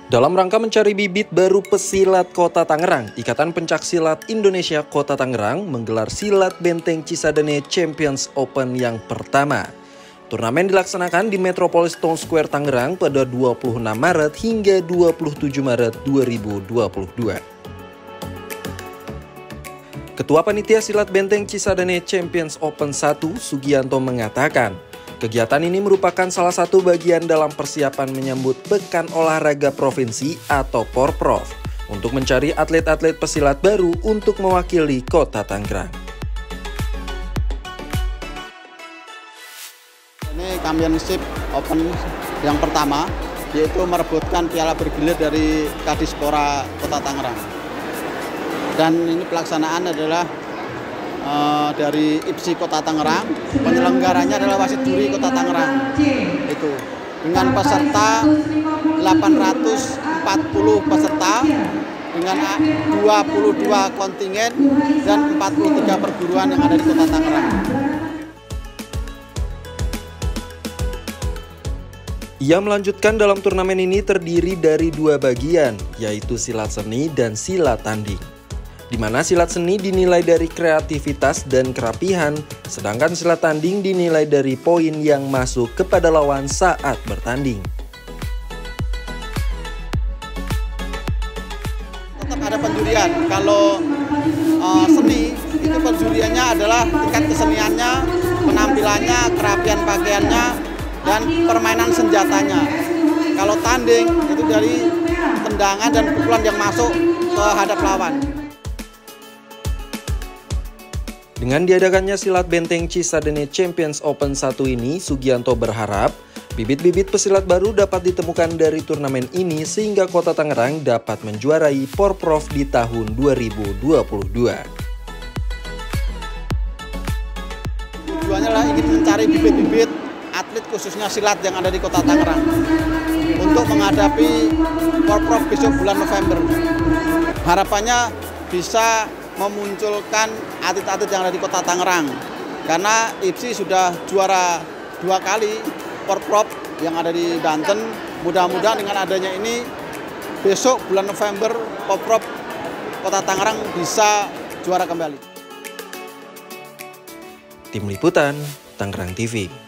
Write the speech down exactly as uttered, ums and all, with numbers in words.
Dalam rangka mencari bibit baru pesilat Kota Tangerang, Ikatan Pencaksilat Indonesia Kota Tangerang menggelar Silat Benteng Cisadane Champions Open yang pertama. Turnamen dilaksanakan di Metropolis Town Square Tangerang pada dua puluh enam Maret hingga dua puluh tujuh Maret dua ribu dua puluh dua. Ketua Panitia Silat Benteng Cisadane Champions Open satu, Sugianto, mengatakan, kegiatan ini merupakan salah satu bagian dalam persiapan menyambut Pekan Olahraga Provinsi atau Porprov untuk mencari atlet-atlet pesilat baru untuk mewakili Kota Tangerang. Ini Championship Open yang pertama, yaitu merebutkan piala bergilir dari Kadispora Kota Tangerang. Dan ini pelaksanaan adalah uh, dari I P S I Kota Tangerang, penyelenggaranya adalah Wasit Juri Kota Tangerang. Itu dengan peserta delapan ratus empat puluh peserta dengan dua puluh dua kontingen dan empat puluh tiga perguruan yang ada di Kota Tangerang. Ia melanjutkan dalam turnamen ini terdiri dari dua bagian, yaitu silat seni dan silat tanding. Di mana silat seni dinilai dari kreativitas dan kerapihan, sedangkan silat tanding dinilai dari poin yang masuk kepada lawan saat bertanding. Tetap ada penjurian. Kalau uh, seni, itu penjuriannya adalah tingkat keseniannya, penampilannya, kerapian pakaiannya, dan permainan senjatanya. Kalau tanding, itu dari tendangan dan pukulan yang masuk ke hadap lawan. Dengan diadakannya Silat Benteng Cisadane Champions Open satu ini, Sugianto berharap bibit-bibit pesilat baru dapat ditemukan dari turnamen ini sehingga Kota Tangerang dapat menjuarai Porprov di tahun dua ribu dua puluh dua. Tujuannya adalah ingin mencari bibit-bibit atlet khususnya silat yang ada di Kota Tangerang untuk menghadapi Porprov besok bulan November. Harapannya bisa memunculkan atlet-atlet yang ada di Kota Tangerang, karena I P S I sudah juara dua kali Porprov yang ada di Banten. Mudah-mudahan dengan adanya ini besok bulan November Porprov Kota Tangerang bisa juara kembali. Tim Liputan, Tangerang T V.